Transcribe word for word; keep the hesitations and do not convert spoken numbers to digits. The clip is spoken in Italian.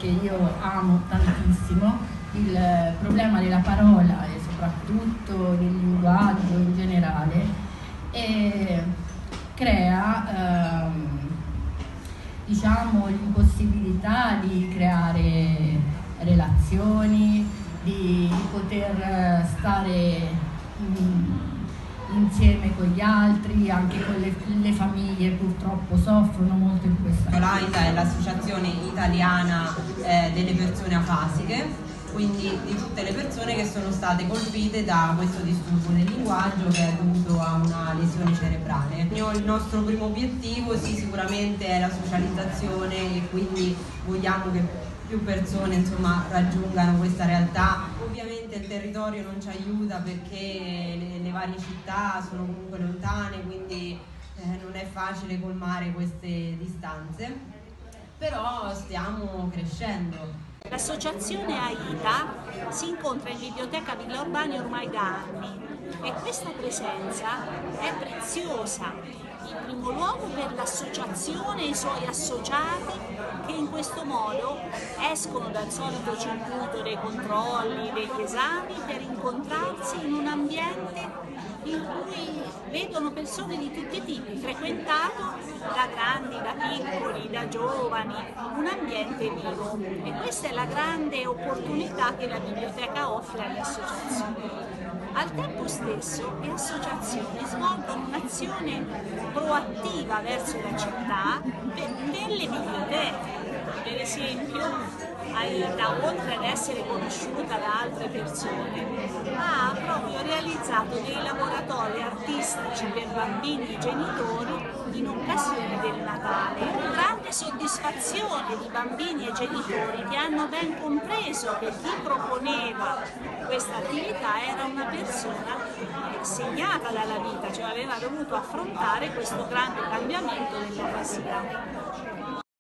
che io amo tantissimo, il problema della parola e soprattutto del linguaggio in generale, e crea ehm, diciamo l'impossibilità di creare relazioni, di, di poter stare in, insieme con gli altri, anche con le, le famiglie purtroppo soffrono molto in questa cosa. L'AITA è l'associazione italiana eh, delle persone afasiche, quindi di tutte le persone che sono state colpite da questo disturbo del linguaggio che è dovuto a una lesione cerebrale. Il nostro primo obiettivo sì, sicuramente è la socializzazione, e quindi vogliamo che più persone insomma raggiungano questa realtà. Ovviamente il territorio non ci aiuta perché le, le varie città sono comunque lontane, quindi eh, non è facile colmare queste distanze, però stiamo crescendo. L'associazione AITA si incontra in biblioteca Villa Urbani ormai da anni e questa presenza è preziosa, in primo luogo per l'associazione e i suoi associati che in questo modo escono dal solito circuito dei controlli, degli esami, per incontrarsi in un ambiente in cui vedono persone di tutti i tipi, frequentato da grandi, da piccoli, da giovani, un ambiente vivo, e questa è la grande opportunità che la biblioteca offre alle associazioni. Al tempo stesso le associazioni svolgono un'azione proattiva verso la città nelle biblioteche. Per esempio AITA, oltre ad essere conosciuta da altre persone, ha proprio realizzato dei laboratori artistici per bambini e genitori in occasione del Natale. Grande soddisfazione di bambini e genitori che hanno ben compreso che chi proponeva questa attività era una persona segnata dalla vita, cioè aveva dovuto affrontare questo grande cambiamento dell'afasia.